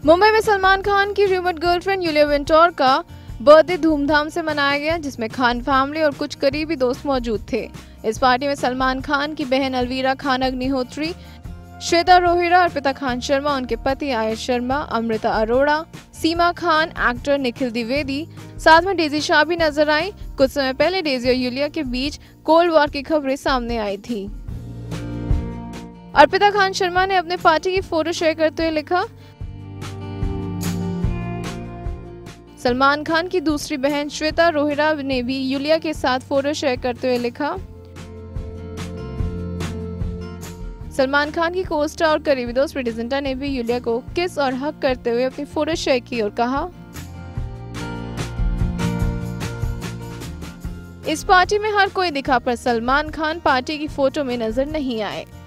मुंबई में सलमान खान की rumoured girlfriend Iulia विंटोर का बर्थडे धूमधाम से मनाया गया, जिसमें खान फैमिली और कुछ करीबी दोस्त मौजूद थे। इस पार्टी में सलमान खान की बहन अलवीरा खान अग्निहोत्री, श्वेता रोहिरा, अर्पिता खान शर्मा, उनके पति आयुष शर्मा, अमृता अरोड़ा, सीमा खान, एक्टर निखिल द्विवेदी, साथ में डेजी शाह भी नजर आई। कुछ समय पहले डेजी और यूलिया के बीच कोल्ड वॉर की खबरें सामने आई थी। अर्पिता खान शर्मा ने अपने पार्टी की फोटो शेयर करते हुए लिखा, सलमान खान की दूसरी बहन श्वेता रोहिरा ने भी यूलिया के साथ फोटो शेयर करते हुए लिखा, सलमान खान की कोस्टार और करीबी दोस्त प्रीति जिंटा ने भी यूलिया को किस और हक करते हुए अपनी फोटो शेयर की और कहा, इस पार्टी में हर कोई दिखा पर सलमान खान पार्टी की फोटो में नजर नहीं आए।